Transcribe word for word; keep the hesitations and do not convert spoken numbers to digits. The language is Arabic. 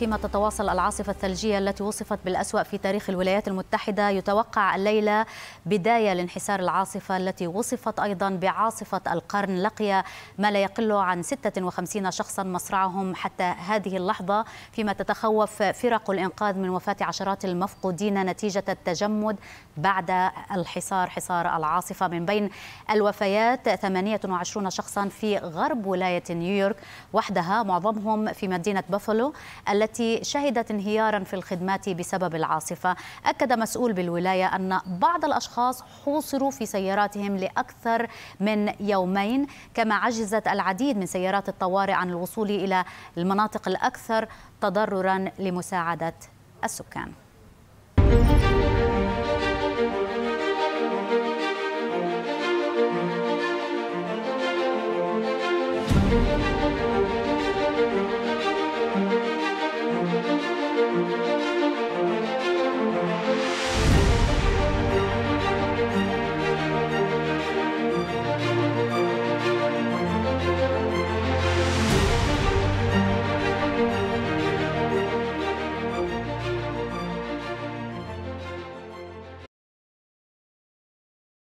فيما تتواصل العاصفة الثلجية التي وصفت بالأسوأ في تاريخ الولايات المتحدة، يتوقع الليلة بداية لانحسار العاصفة التي وصفت أيضا بعاصفة القرن. لقي ما لا يقل عن ستة وخمسين شخصا مصرعهم حتى هذه اللحظة، فيما تتخوف فرق الإنقاذ من وفاة عشرات المفقودين نتيجة التجمد بعد الحصار حصار العاصفة. من بين الوفيات ثمانية وعشرين شخصا في غرب ولاية نيويورك وحدها، معظمهم في مدينة بافالو التي شهدت انهيارا في الخدمات بسبب العاصفة. أكد مسؤول بالولاية أن بعض الأشخاص حوصروا في سياراتهم لأكثر من يومين، كما عجزت العديد من سيارات الطوارئ عن الوصول إلى المناطق الأكثر تضررا لمساعدة السكان.